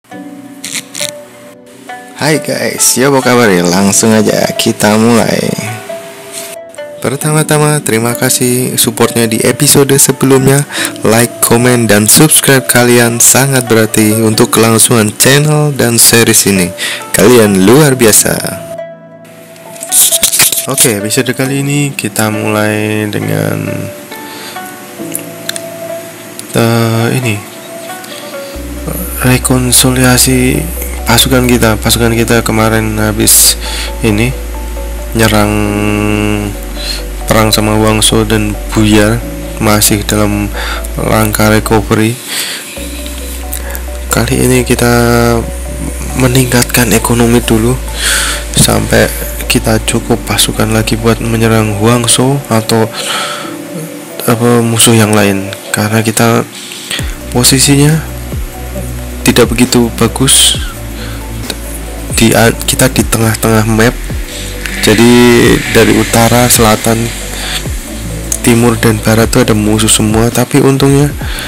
Hai guys, ya apa kabar ya? Langsung aja kita mulai. Pertama-tama terima kasih supportnya di episode sebelumnya. Like, komen, dan subscribe kalian sangat berarti untuk kelangsungan channel dan series ini. Kalian luar biasa. Oke, episode kali ini kita mulai dengan rekonsiliasi pasukan kita kemarin habis ini nyerang, perang sama Wangso dan Buyar, masih dalam rangka recovery. Kali ini kita meningkatkan ekonomi dulu sampai kita cukup pasukan lagi buat menyerang Wangso atau musuh yang lain, karena kita posisinya tidak begitu bagus. Kita di tengah-tengah map, jadi dari utara, selatan, timur, dan barat tuh ada musuh semua. Tapi untungnya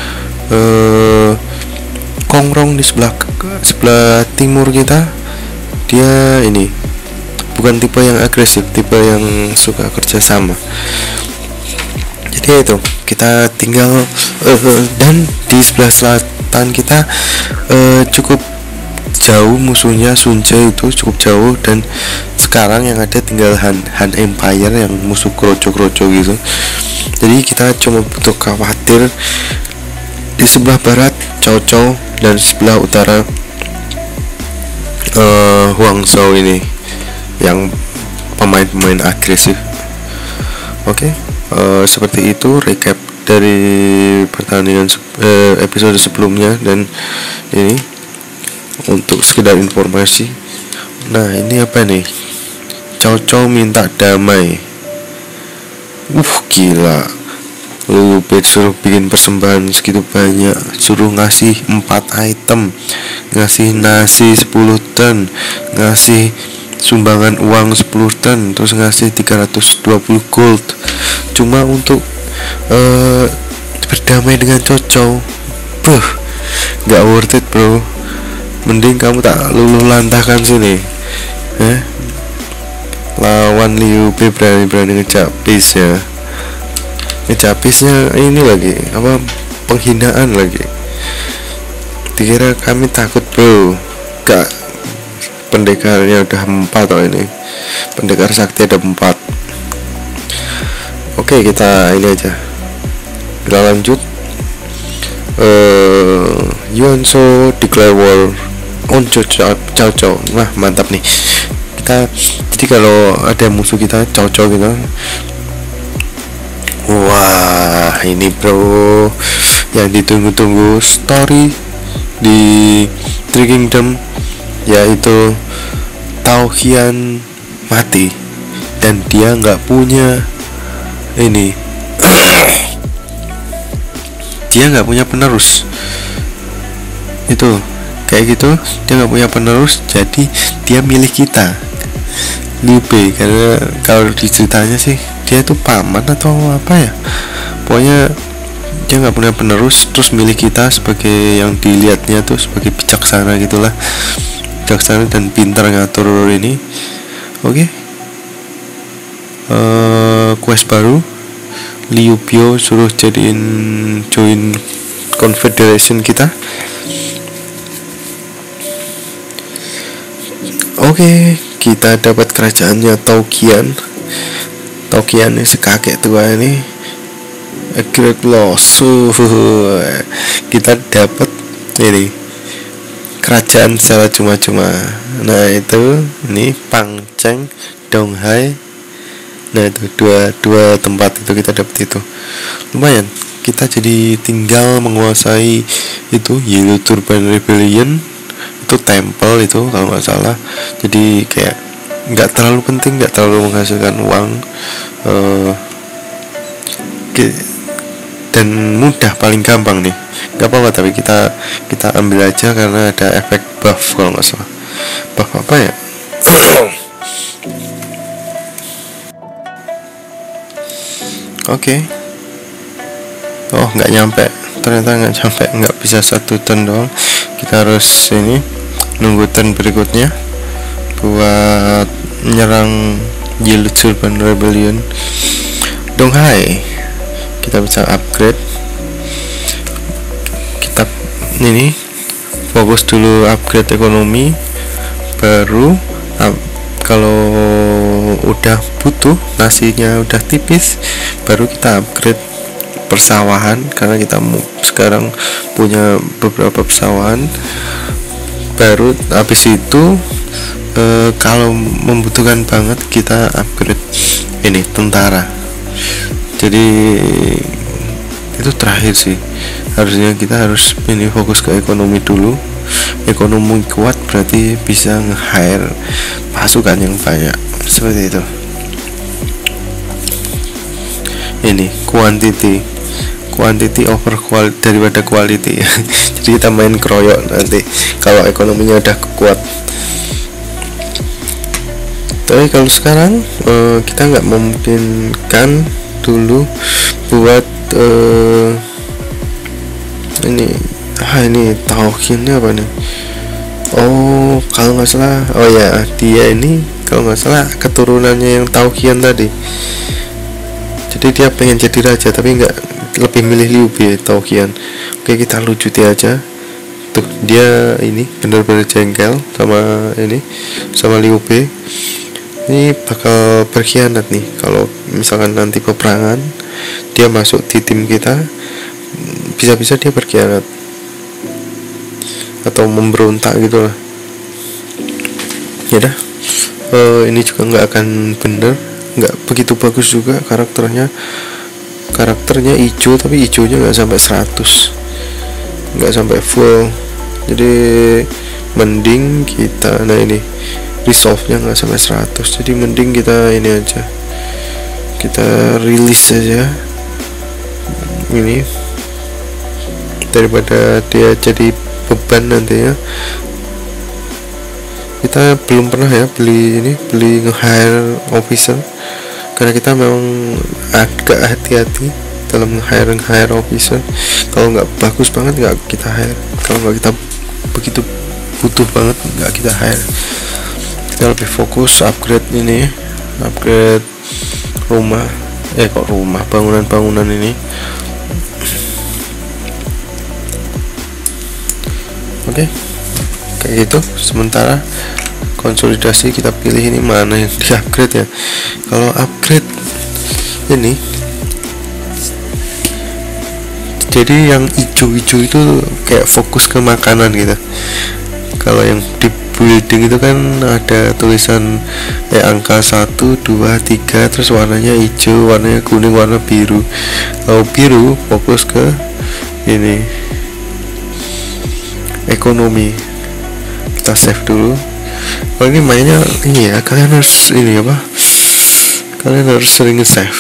Kongrong di sebelah timur kita, dia ini bukan tipe yang agresif, tipe yang suka kerjasama. Jadi itu kita tinggal dan di sebelah selatan kita cukup jauh musuhnya. Sunce itu cukup jauh, dan sekarang yang ada tinggal Han Empire yang musuh kroco gitu. Jadi kita cuma butuh khawatir di sebelah barat Cao Cao dan sebelah utara Huangzhou ini yang pemain-pemain agresif. Oke, seperti itu recap dari pertandingan episode sebelumnya, dan ini untuk sekedar informasi. Nah, ini apa nih? Cao Cao minta damai. Gila. Lu suruh bikin persembahan segitu banyak, suruh ngasih 4 item, ngasih nasi 10 ton, ngasih sumbangan uang 10 ton, terus ngasih 320 gold cuma untuk berdamai dengan Cao Cao. Gak worth it, bro. Mending kamu tak luluh lantahkan sini, lawan Liu Bei berani ngecapis ya. Ngecapisnya ini lagi penghinaan lagi. Dikira kami takut, bro. Gak, pendekarnya udah 4 ini. Pendekar sakti ada 4. Oke, kita ini aja, kita lanjut. Yuanso declare war on Cao Cao. Wah, mantap nih. Jadi kalau ada musuh kita Cao Cao gitu, wah, ini bro yang ditunggu-tunggu story di Three Kingdom, yaitu Tao Qian mati dan dia nggak punya ini dia nggak punya penerus. Itu kayak gitu, dia nggak punya penerus, jadi dia milih kita, Liu Bei. Karena kalau diceritanya sih dia itu paman atau apa ya, pokoknya dia nggak punya penerus, terus milih kita sebagai yang dilihatnya tuh sebagai bijaksana gitulah, bijaksana dan pintar ngatur ini. Oke. Quest baru, Liu Biao suruh join confederation kita. Oke, kita dapat kerajaannya Tao Qian. Tao Qian ini sekakek tua ini, a great loss. Kita dapat ini kerajaan secara cuma-cuma. Nah, itu ini Pangcheng, Donghai. Nah, itu dua tempat itu kita dapat itu. Lumayan. Kita jadi tinggal menguasai itu Yellow Turban Rebellion, itu temple itu kalau nggak salah. Jadi kayak nggak terlalu penting, nggak terlalu menghasilkan uang, dan mudah, paling gampang nih. Nggak apa-apa, tapi kita ambil aja karena ada efek buff kalau nggak salah. Buff apa ya? Oke. Oh, nggak nyampe, ternyata nggak sampai, nggak bisa 1 ton doang. kita harus ini nunggu turn berikutnya buat menyerang Yellow Turban Rebellion. Donghai kita bisa upgrade. Kita ini fokus dulu upgrade ekonomi, baru kalau udah butuh, nasinya udah tipis, baru kita upgrade persawahan, karena kita sekarang punya beberapa persawahan. Baru habis itu kalau membutuhkan banget kita upgrade ini tentara. Jadi itu terakhir sih, harusnya kita harus ini fokus ke ekonomi dulu. Ekonomi kuat berarti bisa nge-hire pasukan yang banyak, seperti itu. Ini quantity over quality daripada quality. Jadi kita main kroyok nanti kalau ekonominya udah kuat. Tapi kalau sekarang kita nggak memungkinkan dulu buat ini tauhinnya apa nih? Oh, kalau nggak salah, oh ya, dia ini kalau nggak salah keturunannya yang Tauhian tadi. Jadi dia pengen jadi raja tapi nggak, lebih milih Liu Bei Tauhian. Oke, kita lucuti aja. Tuh, dia ini benar-benar jengkel sama Liu Bei. Ini bakal berkhianat nih kalau misalkan nanti peperangan dia masuk di tim kita, bisa-bisa dia berkhianat atau memberontak gitu lah. Ya dah, ini juga nggak akan bener, nggak begitu bagus juga karakternya hijau, tapi hijaunya nggak sampai 100, nggak sampai full. Jadi mending kita resolve-nya nggak sampai 100, jadi mending kita ini aja, kita rilis aja ini daripada dia jadi beban nantinya. Kita belum pernah ya beli nge-hire officer, karena kita memang agak hati-hati dalam nge-hire officer. Kalau nggak bagus banget nggak kita hire, kalau nggak kita begitu butuh banget nggak kita hire. Kita lebih fokus upgrade rumah, bangunan ini. Oke, kayak gitu. Sementara konsolidasi, kita pilih ini mana yang di upgrade ya. Kalau upgrade ini, jadi yang hijau-hijau itu kayak fokus ke makanan gitu. Kalau yang di building itu kan ada tulisan angka 1, 2, 3, terus warnanya hijau, warnanya kuning, warna biru. Kalau biru fokus ke ini ekonomi. Kita save dulu. Kalau ini mainnya ini ya, kalian harus sering save.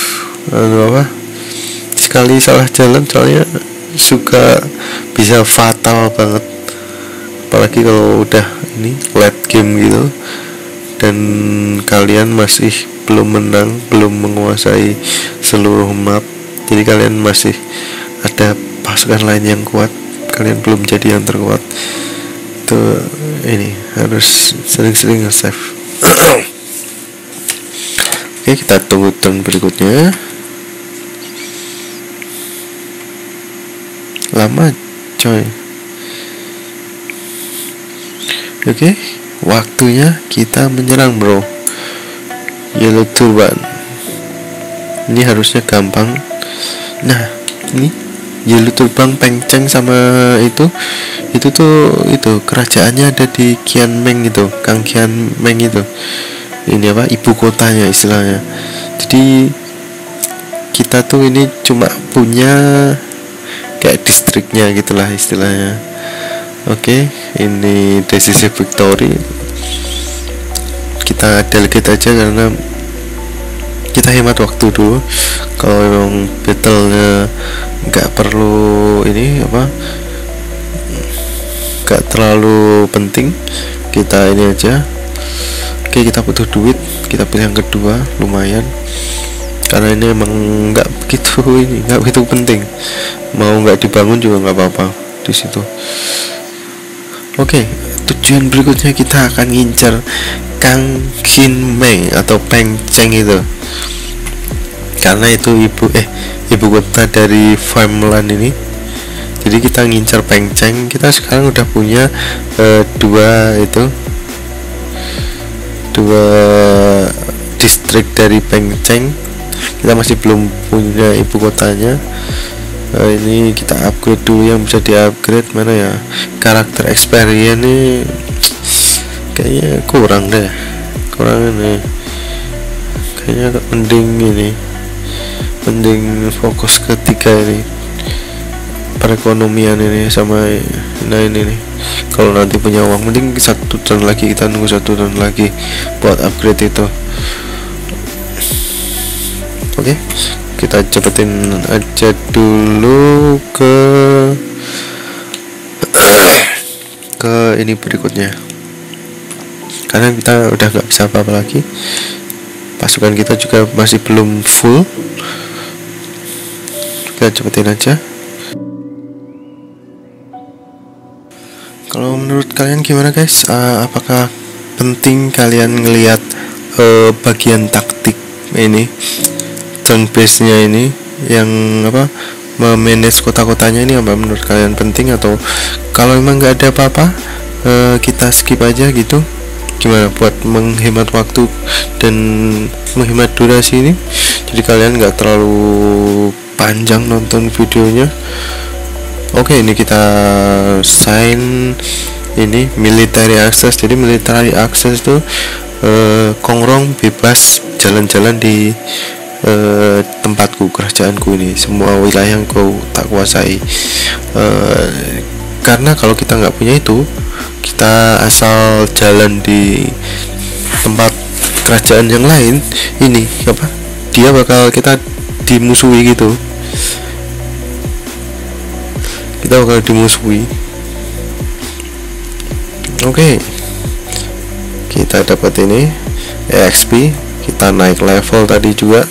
Sekali salah jalan soalnya suka bisa fatal banget, apalagi kalau udah ini late game gitu dan kalian masih belum menang, belum menguasai seluruh map. Jadi kalian masih ada pasukan lain yang kuat, kalian belum jadi yang terkuat. Itu ini harus sering-sering nge-save. Oke, kita tunggu turn berikutnya. Lama coy. Oke, waktunya kita menyerang bro. Yellow Turban. Ini harusnya gampang. Nah, ini Yellow Turban Pengceng sama itu kerajaannya ada di Qianmeng itu, Kang Qianmeng itu. Ini ibu kotanya istilahnya. Jadi kita tuh ini cuma punya kayak distriknya gitulah istilahnya. Oke, ini decisive victory. Kita delegate aja karena kita hemat waktu dulu. Kalau memang battle-nya nggak perlu nggak terlalu penting, kita ini aja. Oke, kita butuh duit, kita pilih yang kedua, lumayan. Karena ini emang nggak begitu penting. Mau nggak dibangun juga nggak apa-apa di situ. Oke, tujuan berikutnya kita akan ngincer Kang Kin Meng atau Peng Cheng itu, karena itu ibu kota dari farmland ini. Jadi kita ngincer Peng Cheng. Kita sekarang udah punya dua distrik dari Peng Cheng. Kita masih belum punya ibu kotanya. Ini kita upgrade dulu yang bisa di upgrade. Mana ya, karakter experience ini kayaknya kurang ini. Kayaknya mending fokus ke 3 ini, perekonomian ini sama ini nih. Kalau nanti punya uang, mending 1 tahun lagi, kita nunggu 1 tahun lagi buat upgrade itu. Oke, kita cepetin aja dulu ke ini berikutnya, karena kita udah nggak bisa apa-apa lagi. Pasukan kita juga masih belum full. Kita cepetin aja. Kalau menurut kalian gimana guys? Apakah penting kalian ngelihat bagian taktik ini, turn base nya ini, yang memanage kota-kotanya ini, apa menurut kalian penting? Atau kalau emang nggak ada apa-apa, kita skip aja gitu? Gimana buat menghemat waktu dan menghemat durasi ini, jadi kalian nggak terlalu panjang nonton videonya. Oke, ini kita sign ini military access. Jadi military access itu Kongrong bebas jalan-jalan di tempatku, kerajaanku ini, semua wilayah yang kau tak kuasai. Karena kalau kita nggak punya itu, kita asal jalan di tempat kerajaan yang lain, ini dia bakal kita dimusuhi gitu. Kita bakal dimusuhi. Oke, kita dapat ini EXP. Kita naik level tadi juga,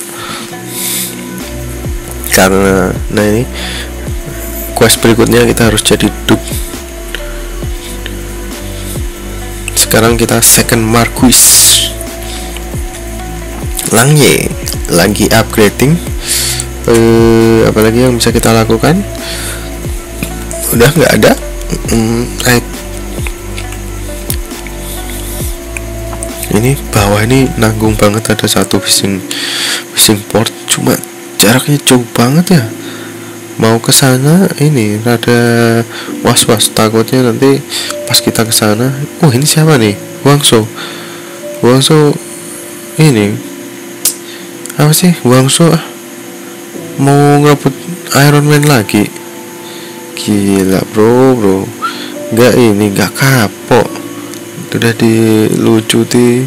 karena ini quest berikutnya kita harus jadi duke. Sekarang kita second Marquis Langye lagi upgrading. Apalagi yang bisa kita lakukan? Udah nggak ada. Right. Ini bawah ini nanggung banget, ada 1 fishing port, cuma jaraknya jauh banget ya. Mau ke sana ini rada was-was, takutnya nanti pas kita ke sana, ini siapa nih? Wangso ini apa sih? Wangso mau ngerebut Iron Man lagi. Gila bro, nggak kapok, udah dilucuti.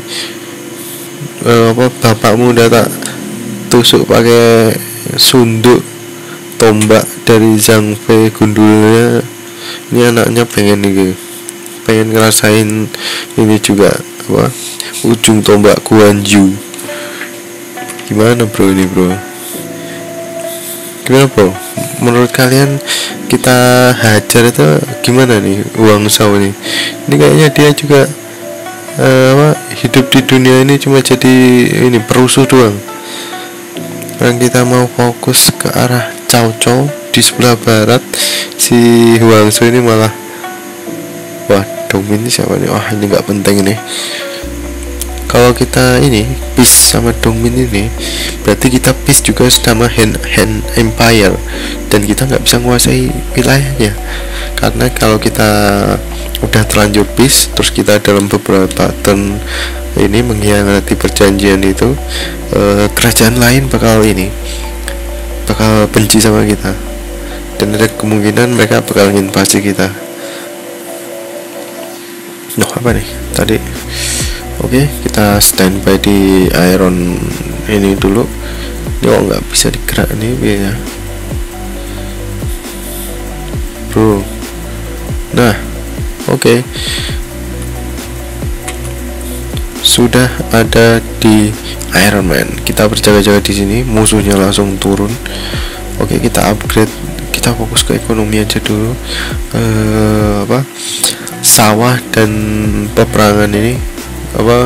Bapakmu udah tak tusuk pakai sunduk tombak dari Zhang Fei gundulnya. Ini anaknya pengen ngerasain ini juga, ujung tombak Guan Yu. Gimana bro ini bro? Gimana bro? Menurut kalian kita hajar itu gimana nih Wangso ini? Ini kayaknya dia juga hidup di dunia ini cuma jadi ini perusuh doang. Dan kita mau fokus ke arah Cao Cao di sebelah barat. Si Wangso ini malah, Dongmin ini siapa nih? Ini nggak penting ini. Kalau kita ini peace sama Dongmin ini, berarti kita peace juga sama Han Empire, dan kita nggak bisa menguasai wilayahnya. Karena kalau kita udah terlanjur peace, terus kita dalam beberapa turn ini mengkhianati perjanjian itu, kerajaan lain bakal benci sama kita, dan ada kemungkinan mereka bakal invasi kita. Apa nih tadi? Oke, kita standby di Iron ini dulu. Ini nggak bisa digerak nih biaya bro. Nah, oke. Sudah ada di Iron Man. Kita berjaga-jaga di sini, musuhnya langsung turun. Oke, kita upgrade. Kita fokus ke ekonomi aja dulu. sawah dan peperangan ini, apa,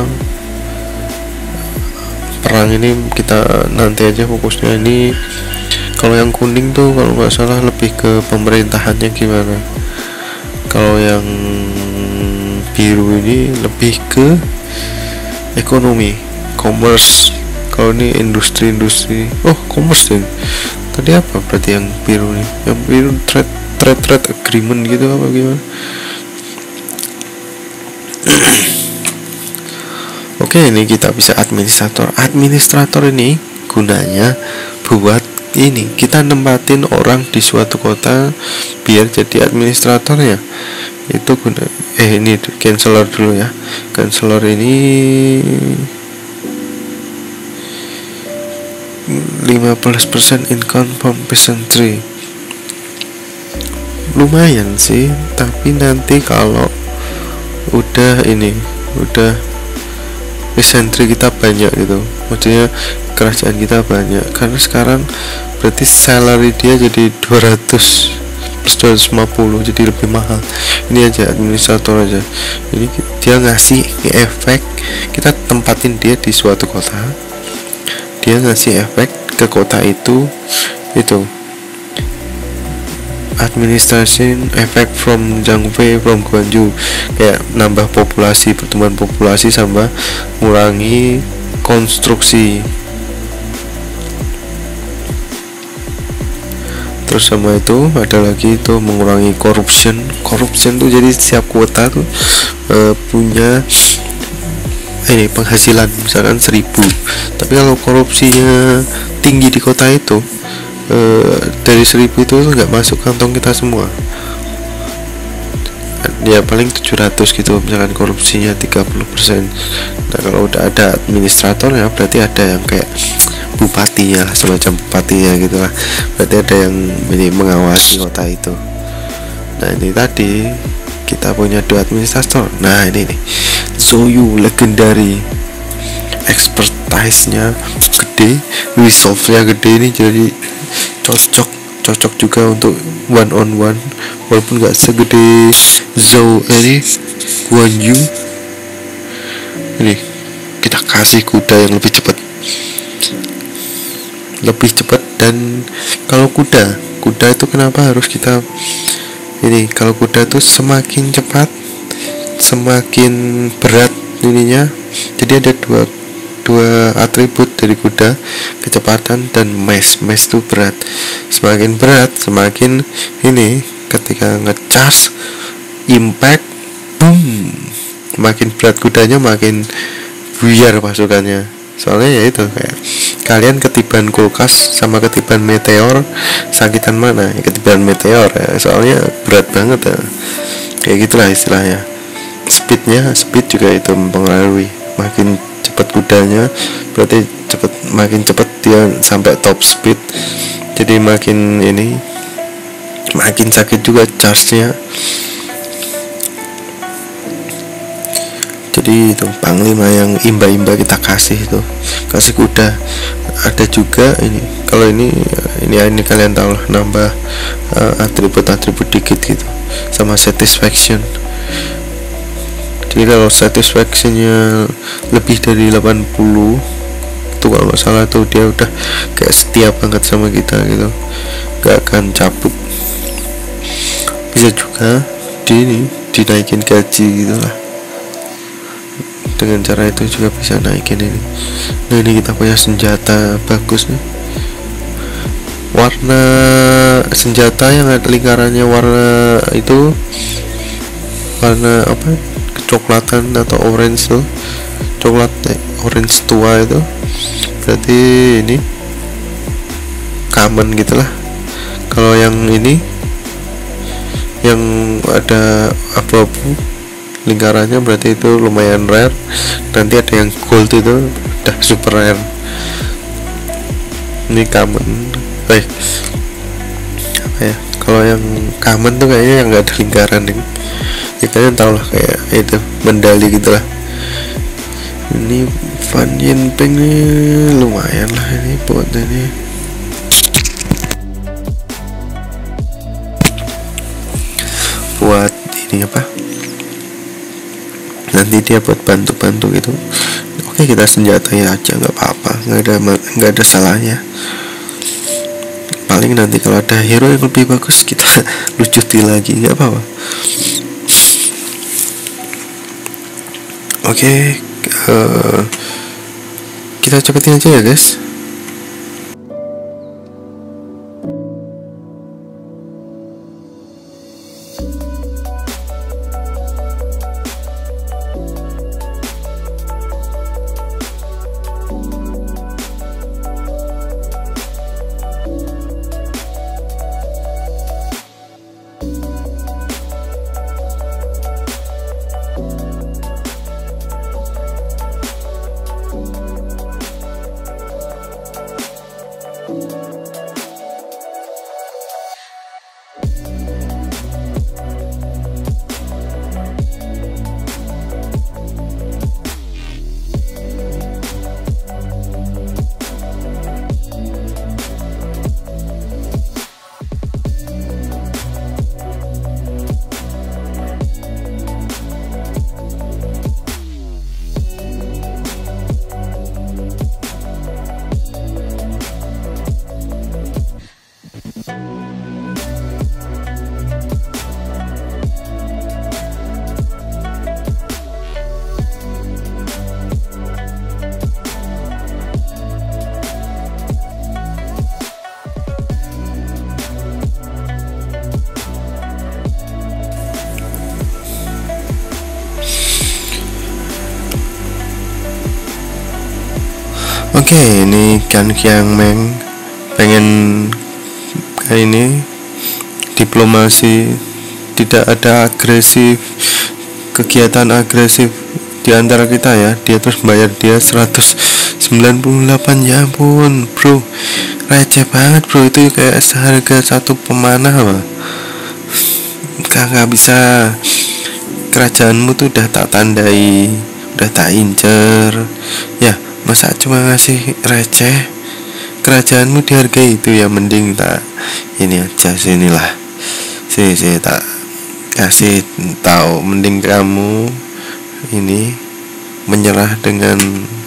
perang ini kita nanti aja fokusnya. Ini kalau yang kuning tuh kalau nggak salah lebih ke pemerintahannya gimana, kalau yang biru ini lebih ke ekonomi, commerce. Kalau ini industri, commerce deh. Tadi apa berarti yang biru nih? Yang biru trade agreement gitu apa gimana? Oke, ini kita bisa administrator. Administrator ini gunanya buat ini, kita nempatin orang di suatu kota biar jadi administratornya. Itu guna ini counselor dulu ya. Counselor ini 15% income from peasantry. Lumayan sih, tapi nanti kalau udah peasantry kita banyak gitu, maksudnya kerajaan kita banyak, karena sekarang berarti salary dia jadi 200 plus 250, jadi lebih mahal. Ini aja administrator aja, ini dia ngasih efek, kita tempatin dia di suatu kota, dia ngasih efek ke kota itu administration effect from Jiangwei from Guangzhou, kayak nambah populasi, pertumbuhan populasi sama mengurangi konstruksi. Terus sama itu ada lagi itu mengurangi corruption tuh, jadi setiap kota tuh punya ini penghasilan misalkan 1000, tapi kalau korupsinya tinggi di kota itu, dari 1000 itu nggak masuk kantong kita semua ya, paling 700 gitu misalkan korupsinya 30%. Nah kalau udah ada administrator ya berarti ada yang kayak bupatinya lah, semacam bupatinya gitu lah, berarti ada yang ini mengawasi kota itu. Nah ini tadi kita punya 2 administrator. Nah ini nih Zoyu legendary, expertise-nya gede, resolve-nya gede, ini jadi cocok juga untuk one on one, walaupun nggak segede Zhou ini Guan Yu. Ini kita kasih kuda yang lebih cepat, dan kalau kuda itu kenapa harus kita ini, kalau kuda itu semakin cepat semakin berat ininya, jadi ada dua atribut dari kuda, kecepatan dan mass itu berat. Semakin berat semakin ini, ketika ngecharge impact boom, makin berat kudanya makin buyar pasukannya. Soalnya ya itu, kayak kalian ketiban kulkas sama ketiban meteor, sakitan mana? Ya, ketiban meteor ya, soalnya berat banget ya, kayak gitulah istilahnya. Speed juga itu mempengaruhi, makin cepat kudanya berarti makin cepat dia sampai top speed, jadi makin sakit juga charge-nya. Jadi itu panglima yang imba-imba kita kasih kuda. Ada juga ini, kalau ini kalian tahu lah, nambah atribut dikit gitu, sama satisfaction. Jadi kalau satisfaction-nya lebih dari 80 itu kalau nggak salah tuh dia udah kayak setia banget sama kita gitu, gak akan cabut. Bisa juga dinaikin gaji gitu lah, dengan cara itu juga bisa naikin ini. Nah ini kita punya senjata bagus nih, warna senjata yang ada lingkarannya warna apa, kecoklatan atau orange tuh, orange tua itu berarti ini common gitulah. Kalau yang ini yang ada abu-abu lingkarannya berarti itu lumayan rare. Nanti ada yang gold itu udah super rare. Ini common. Apa ya? Kalau yang common tuh kayaknya yang nggak ada lingkaran nih. Ya kalian tau lah, kayak itu medali gitulah. Ini Fan Yin Peng nih lumayan lah ini buat ini. Buat ini apa? ganti dia buat bantu-bantu gitu, oke kita senjatai aja, nggak apa-apa, nggak ada salahnya. Paling nanti kalau ada hero yang lebih bagus kita lucuti lagi, nggak apa-apa. Oke, kita cepetin aja ya guys. Oke, ini Gan Kiang Meng pengen kayak ini diplomasi, tidak ada agresif, kegiatan agresif di antara kita ya. Dia terus bayar dia 198, ya ampun bro, receh banget bro, itu kayak seharga satu pemanah loh. Nggak bisa, kerajaanmu tuh udah tak tandai, udah tak incer ya, masa cuma ngasih receh? Kerajaanmu dihargai itu ya, mending tak ini aja, sinilah sini tak kasih tahu, mending kamu ini menyerah dengan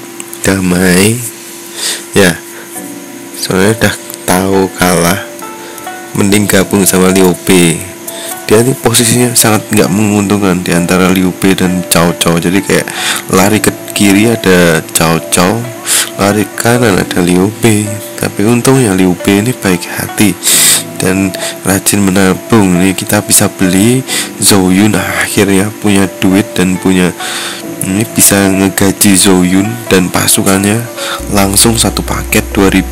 damai ya, soalnya udah tahu kalah, mending gabung sama Liu Bei. Dia ini posisinya sangat nggak menguntungkan di antara Liu Bei dan Cao Cao. Jadi kayak lari ke kiri ada Cao Cao, lari kanan ada Liu Bei. Tapi untungnya Liu Bei ini baik hati dan rajin menabung. Ini kita bisa beli Zhou Yun, akhirnya punya duit dan punya ini bisa ngegaji Zhou Yun dan pasukannya langsung satu paket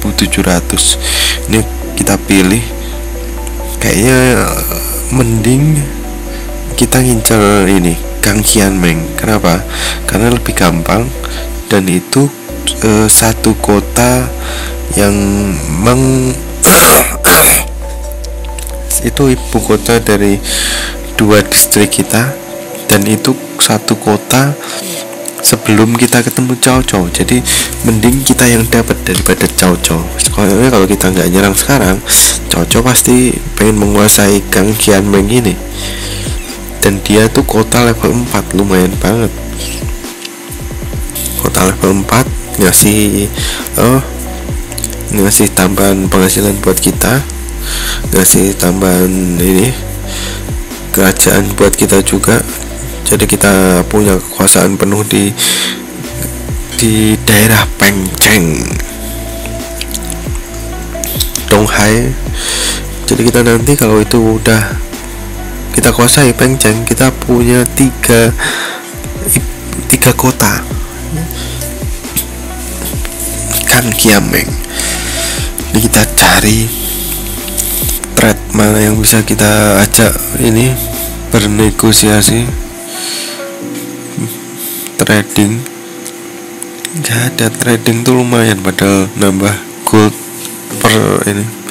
2.700. Ini kita pilih, kayaknya mending kita ngincar ini Gang Qianmeng. Kenapa? Karena lebih gampang dan itu satu kota yang itu ibu kota dari dua distrik kita, dan itu satu kota sebelum kita ketemu Cao Cao. Jadi mending kita yang dapat daripada Cao Cao. Soalnya kalau kita nggak nyerang sekarang, Cao Cao pasti pengen menguasai Gang Qianmeng ini, dan dia tuh kota level 4, lumayan banget. Kota level 4 ngasih tambahan penghasilan buat kita, ngasih tambahan ini kerajaan buat kita juga. Jadi kita punya kekuasaan penuh di daerah Pengcheng, Donghai. Jadi kita nanti kalau itu udah kita kuasai Pengcheng, kita punya tiga kota Gan Qianmeng. Ini kita cari trade mana yang bisa kita ajak ini bernegosiasi, trading. Gak ada trading tuh lumayan, padahal nambah gold per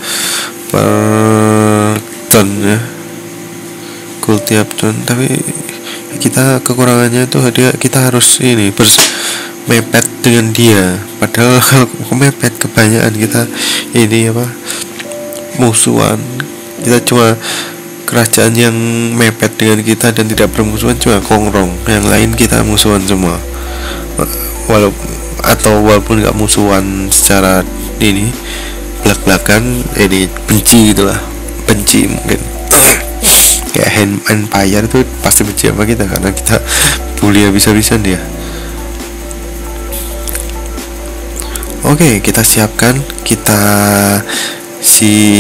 ton ya, gold tiap ton. Tapi kita kekurangannya tuh kita harus ini mepet dengan dia, padahal kalau mepet kebanyakan kita ini musuhan, kita cuma kerajaan yang mepet dengan kita dan tidak bermusuhan cuma Kongrong, yang lain kita musuhan semua. Walaupun nggak musuhan secara ini belak-belakan, ini benci gitulah, benci mungkin. Kayak Empire itu pasti benci sama kita karena kita bully habis-habisan dia. Oke, kita siapkan, kita si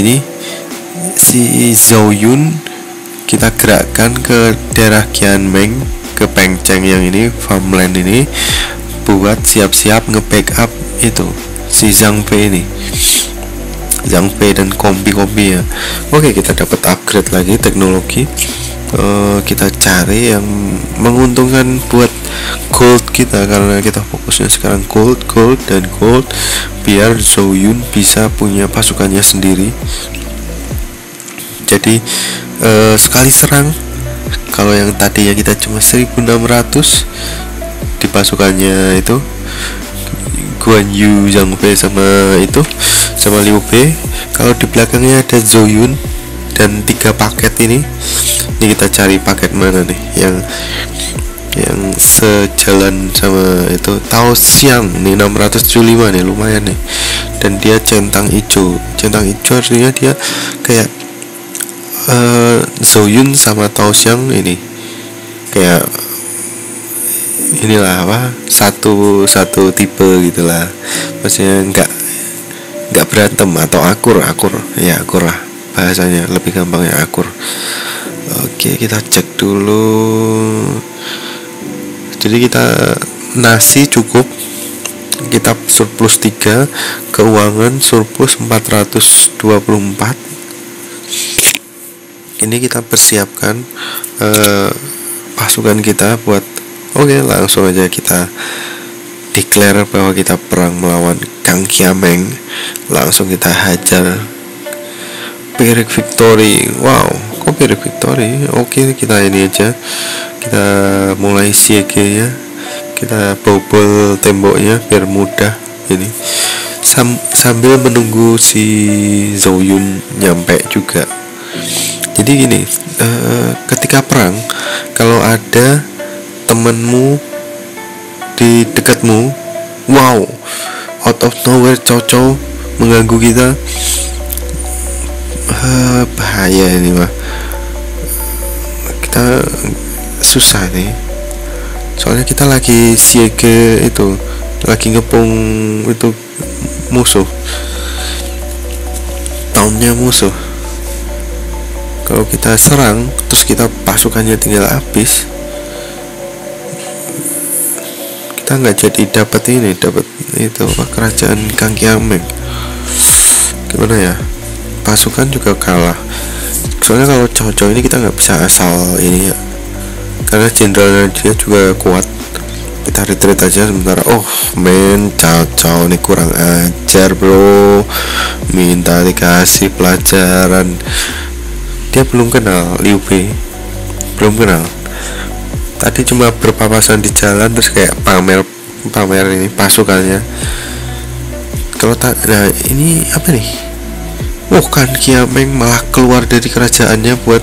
Zhou Yun kita gerakkan ke daerah Qianmeng, ke Pengcheng yang ini, farmland ini, buat siap-siap nge-backup itu si Zhang Fei ini, Zhang Fei dan kompi-kompi ya. Oke, kita dapat upgrade lagi teknologi. Kita cari yang menguntungkan buat gold kita, karena kita fokusnya sekarang gold biar Zhou Yun bisa punya pasukannya sendiri. Jadi sekali serang, kalau yang tadinya kita cuma 1600 di pasukannya itu Guan Yu, Zhang Fei sama Liu Bei, kalau di belakangnya ada Zhou Yun dan 3 paket ini kita cari paket mana nih yang sejalan sama itu Tao Xiang nih, 675 nih, lumayan nih. Dan dia centang hijau artinya dia kayak Zhou Yun sama Tao Xiang ini kayak inilah apa, satu tipe gitulah, maksudnya nggak berantem atau akur lah bahasanya, lebih gampangnya akur. Oke, kita cek dulu. Jadi kita nasi cukup, kita surplus 3, keuangan surplus 424. Ini kita persiapkan pasukan kita buat langsung aja kita declare bahwa kita perang melawan Kang Qiameng. Langsung kita hajar. Pyrrhic victory. Wow, kok Pyrrhic victory? Oke, kita ini aja. Kita mulai siege nya. Kita bobol temboknya biar mudah ini. Sambil menunggu si Zhou Yun nyampe juga. Jadi gini, ketika perang, kalau ada temenmu di dekatmu, wow, out of nowhere Cao mengganggu kita, bahaya ini mah, kita susah nih. Soalnya kita lagi siege itu, lagi ngepung itu musuh, tahunnya musuh. Kalau kita serang terus kita pasukannya tinggal habis, kita nggak jadi dapat itu kerajaan Kang Qiameng. Gimana ya, pasukan juga kalah. Soalnya kalau Cao ini kita nggak bisa asal ini ya, karena jenderalnya dia juga kuat. Kita retreat aja sementara. Cao ini kurang ajar bro, minta dikasih pelajaran. Dia belum kenal Liu Bei, belum kenal. Tadi cuma berpapasan di jalan terus kayak pamer ini pasukannya. Nah ini apa nih? Kan Qiameng malah keluar dari kerajaannya buat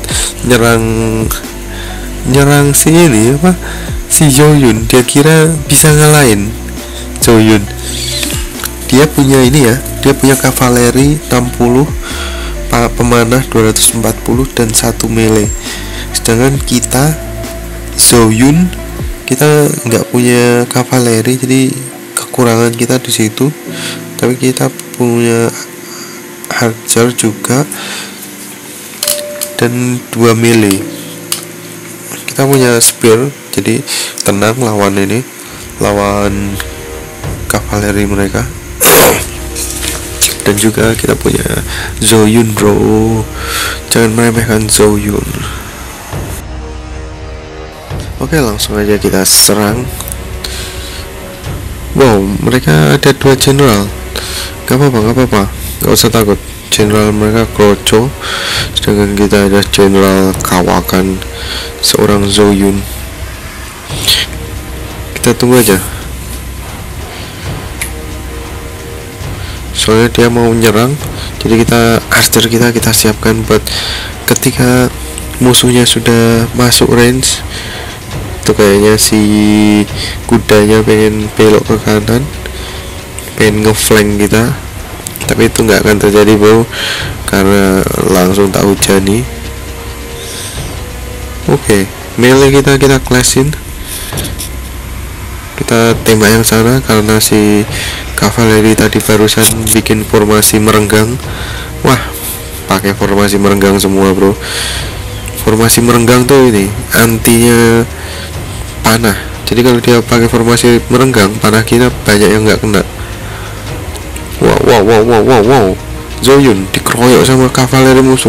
nyerang si ini apa? Si Zhou Yun. Dia kira bisa ngalahin Zhou Yun. Dia punya ini ya, dia punya kavaleri 60, pemanah 240 dan 1 melee. Sedangkan kita Zhou Yun kita nggak punya kavaleri, jadi kekurangan kita di situ. Tapi kita punya archer juga dan 2 melee. Kita punya spear, jadi tenang lawan kavaleri mereka. Dan juga kita punya Zhou Yun bro, jangan meremehkan Zhou Yun. Oke, langsung aja kita serang. Wow, mereka ada 2 general. Gak apa-apa, gak usah takut. General mereka Kroco, sedangkan kita ada general kawakan seorang Zhou Yun. Kita tunggu aja, soalnya dia mau nyerang. Jadi archer kita siapkan buat ketika musuhnya sudah masuk range, itu kayaknya si kudanya pengen belok ke kanan, pengen ngeflank kita, tapi itu nggak akan terjadi bro, karena langsung tak hujani. Oke, melee kita clashin, kita tembak yang sana karena si kavaleri tadi barusan bikin formasi merenggang. Wah, pakai formasi merenggang semua bro. Formasi merenggang tuh ini antinya panah, jadi kalau dia pakai formasi merenggang, panah kita banyak yang nggak kena. Wow, Zoyun dikeroyok sama kavaleri musuh.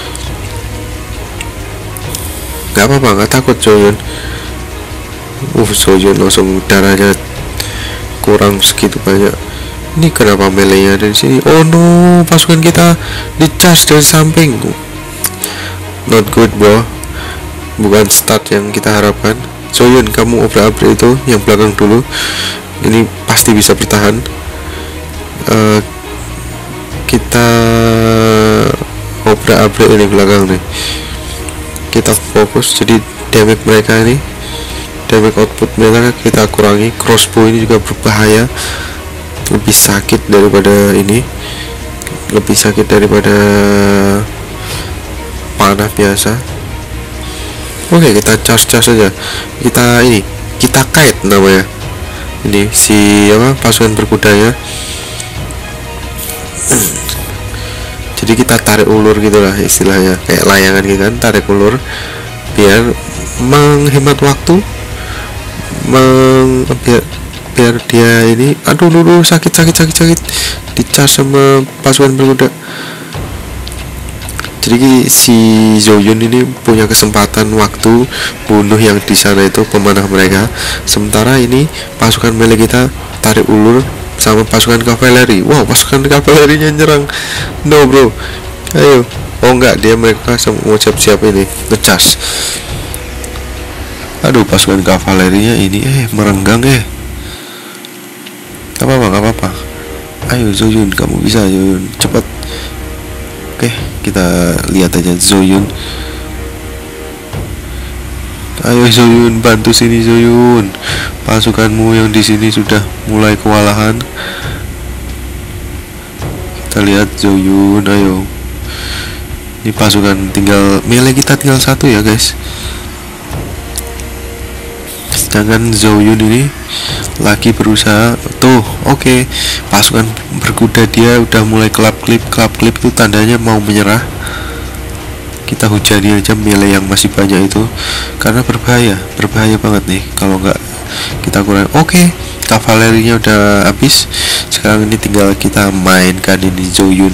Gak apa-apa, gak takut Zoyun. Zoyun langsung darahnya kurang segitu banyak. Ini kenapa melee-nya dari sini? Oh no, pasukan kita di-charge dari samping. Not good bro, bukan start yang kita harapkan. Zoyun, kamu obrak-abrik itu yang belakang dulu, ini pasti bisa bertahan. Kita obrak-abrik ini belakang nih, kita fokus, jadi damage mereka ini, damage output mereka kita kurangi. Crossbow ini juga berbahaya, lebih sakit daripada ini, lebih sakit daripada panah biasa. Oke, kita charge saja. Kita kite namanya. Ini si pasukan berkudanya. Jadi kita tarik ulur gitulah istilahnya, kayak layangan gitu kan, tarik ulur biar menghemat waktu, biar dia ini, aduh sakit di-charge sama pasukan berkuda. Jadi si Zoyun ini punya kesempatan waktu bunuh yang di sana itu pemanah mereka, sementara ini pasukan melee kita tarik ulur sama pasukan kavaleri. Wow, pasukan kavalerinya nyerang. No bro, ayo. Oh enggak, mereka mau siap-siap ini ngecas. Aduh, pasukan kavalerinya ini merenggang. Gak apa-apa. Ayo Zoyun, kamu bisa Zoyun, cepat. Oke, kita lihat aja Zoyun. Ayo Zoyun, bantu sini Zoyun. Pasukanmu yang di sini sudah mulai kewalahan. Kita lihat Zoyun, ayo. Ini pasukan tinggal melee kita tinggal satu ya guys. Sedangkan Zoyun ini lagi berusaha tuh. Oke, pasukan berkuda dia udah mulai klip itu tandanya mau menyerah. Kita hujani aja melee yang masih banyak itu, karena berbahaya banget nih kalau nggak kita kurang. Oke, kavalerinya udah habis. Sekarang ini tinggal kita mainkan ini Zoyun.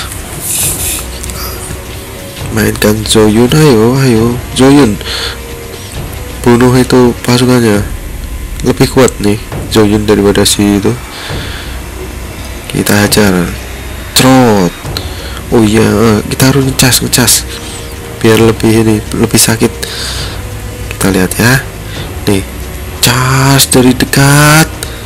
Ayo Zoyun, bunuh itu pasukannya. Lebih kuat nih Zoyun daripada si itu. Kita hajar, trot. Oh iya, kita harus ngecas biar lebih sakit. Kita lihat ya, nih, cas dari dekat.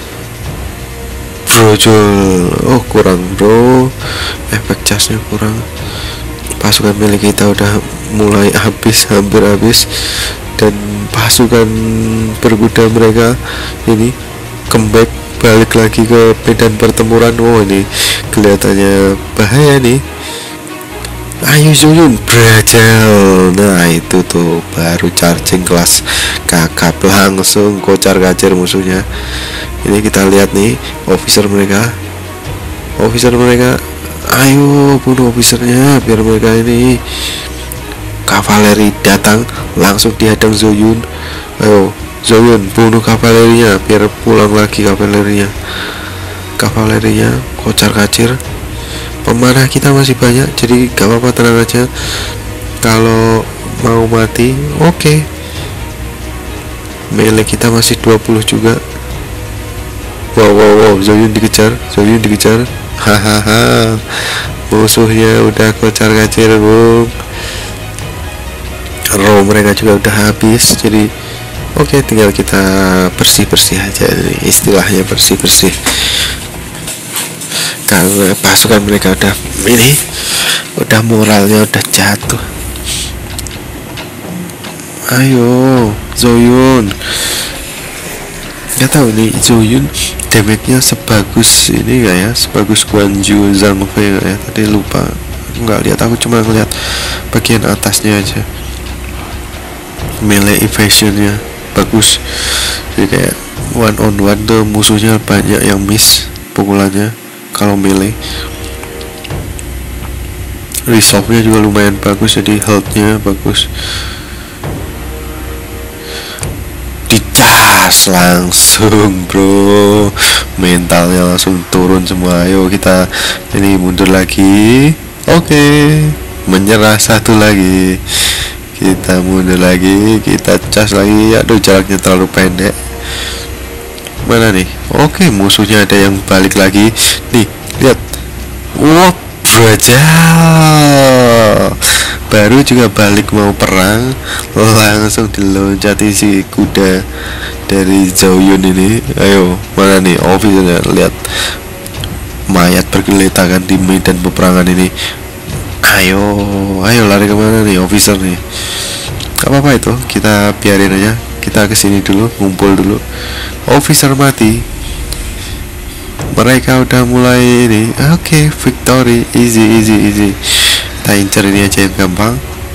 Brojol, oh kurang bro, efek casnya kurang. Pasukan milik kita udah mulai hampir habis, dan pasukan berkuda mereka ini comeback, balik lagi ke medan pertempuran. Oh ini kelihatannya bahaya nih. Ayo Zoyun, brajal. Nah itu tuh baru charging kelas kakap, langsung kocar kacir musuhnya. Ini kita lihat nih officer mereka. Ayo bunuh officernya biar mereka ini. Kavaleri datang, langsung dihadang Zoyun. Ayo Zoyun, bunuh kavalerinya biar pulang lagi kavalerinya kocar kacir. Pemanah kita masih banyak, jadi gak apa-apa, tenang aja. Kalau mau mati, oke. Melee kita masih 20 juga. Wow, Zoyun dikejar. Hahaha, musuhnya udah kocar kacir bung. Row mereka juga udah habis, jadi oke, tinggal kita bersih aja nih, istilahnya bersih karena pasukan mereka udah moralnya udah jatuh. Ayo Zoyun. Nggak tahu nih Zoyun damage-nya sebagus ini nggak ya, sebagus Guanju Zhang Fei nggak ya, tadi lupa, nggak lihat, aku cuma ngeliat bagian atasnya aja. Melee evasionnya bagus, jadi kayak one on one tuh musuhnya banyak yang miss pukulannya kalau melee. Resolve-nya juga lumayan bagus, jadi health-nya bagus. Dicas langsung bro, mentalnya langsung turun semua. Ayo kita ini mundur lagi. Oke, menyerah satu lagi, kita mundur lagi, kita cas lagi. Aduh, jaraknya terlalu pendek. Mana nih? Oke, musuhnya ada yang balik lagi nih, lihat. Wah, bajal baru juga balik mau perang, langsung diloncati si kuda dari Zoyun ini. Ayo, mana nih officernya? Lihat mayat bergeletakan di medan peperangan ini. Ayo lari kemana nih officer nih? Gak apa-apa itu, kita biarin aja. Kita kesini dulu, ngumpul dulu. Officer mati, mereka udah mulai ini. Oke, victory, easy. Kita incar ini aja yang gampang,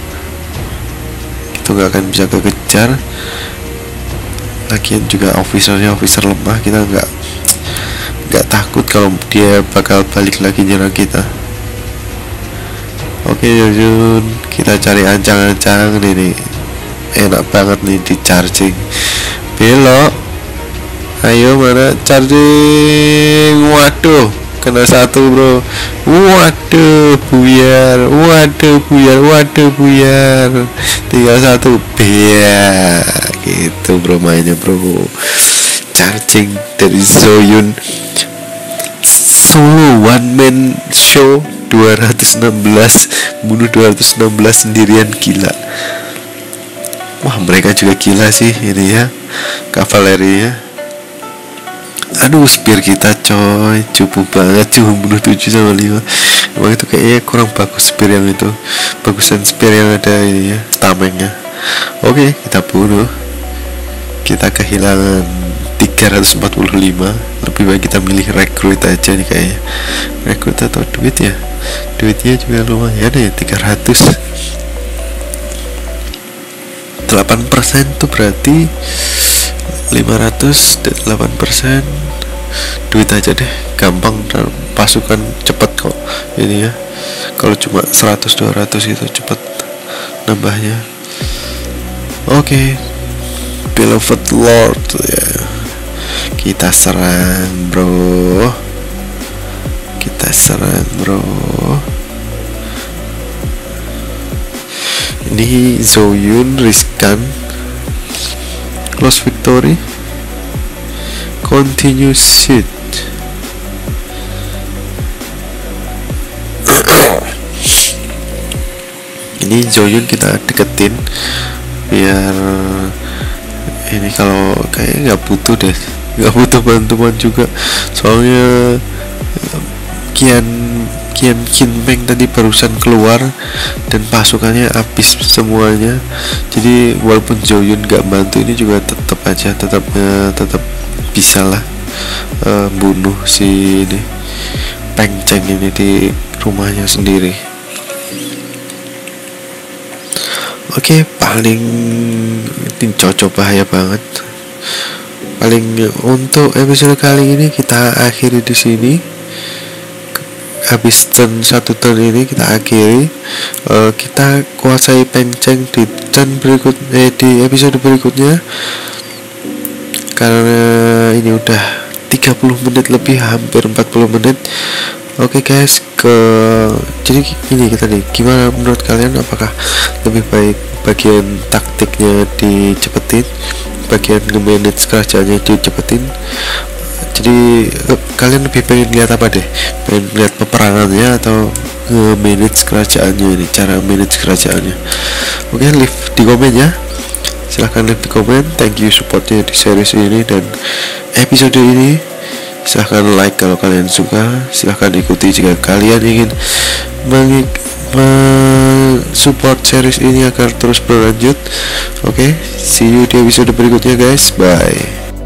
itu gak akan bisa kekejar. Lagian juga officernya officer lemah, kita nggak takut kalau dia bakal balik lagi nyerang kita. Oke Jun, kita cari ancang-ancang nih, enak banget nih di charging. Belok, ayo mana charging. Waduh, kena satu bro. Waduh buyar. Tinggal satu. Biar gitu bro mainnya bro. Charging dari Zoyun solo one man show 216, bunuh 216 sendirian, gila. Wah, mereka juga gila sih ini ya, kavaleri ya. Aduh, spear kita coy, cupu banget, cuma bunuh 7 sama 5. Emang itu kayaknya kurang bagus spear yang itu, bagusan spear yang ada ini ya, tamengnya. Oke, kita bunuh. Kita kehilangan 345. Lebih baik kita milih rekrut aja nih kayaknya. Rekrut atau duit ya, duitnya juga lumayan ya, 300. 8% tuh berarti 500, 8%. Duit aja deh, gampang, dan pasukan cepet kok ini ya. Kalau cuma 100-200 itu cepet nambahnya. Oke, Beloved Lord ya. Kita serang bro. Ini Zoyun riskan. Close victory. Continue sit. Ini Zoyun kita deketin biar ini, kalau kayaknya nggak butuh bantuan juga, soalnya Kian Kinpeng tadi barusan keluar dan pasukannya habis semuanya. Jadi walaupun Zoyun nggak bantu, ini juga tetap bisa lah bunuh si ini Peng Cheng ini di rumahnya sendiri. Oke, paling ini cocok, bahaya banget. Paling untuk episode kali ini kita akhiri di sini. Habis satu turn ini kita akhiri. Kita kuasai Peng Cheng di turn di episode berikutnya. Karena ini udah 30 menit lebih, hampir 40 menit. Oke guys, jadi ini kita nih, gimana menurut kalian? Apakah lebih baik bagian taktiknya dicepetin, bagian nge-manage kerajaannya dicepetin? Jadi kalian lebih pengen lihat apa deh? Pengen lihat peperangannya atau nge-manage kerajaannya ini, cara manage kerajaannya? Oke, leave di komen ya. Silahkan leave di komen. Thank you supportnya di series ini dan episode ini. Silahkan like kalau kalian suka. Silahkan ikuti jika kalian ingin support series ini agar terus berlanjut. Oke, see you di episode berikutnya guys, bye.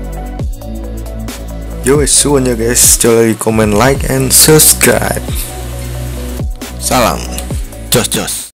Yo semuanya guys, jangan lupa comment, like, and subscribe. Salam jos jos.